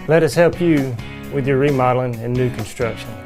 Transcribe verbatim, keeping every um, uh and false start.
Let us help you with your remodeling and new construction.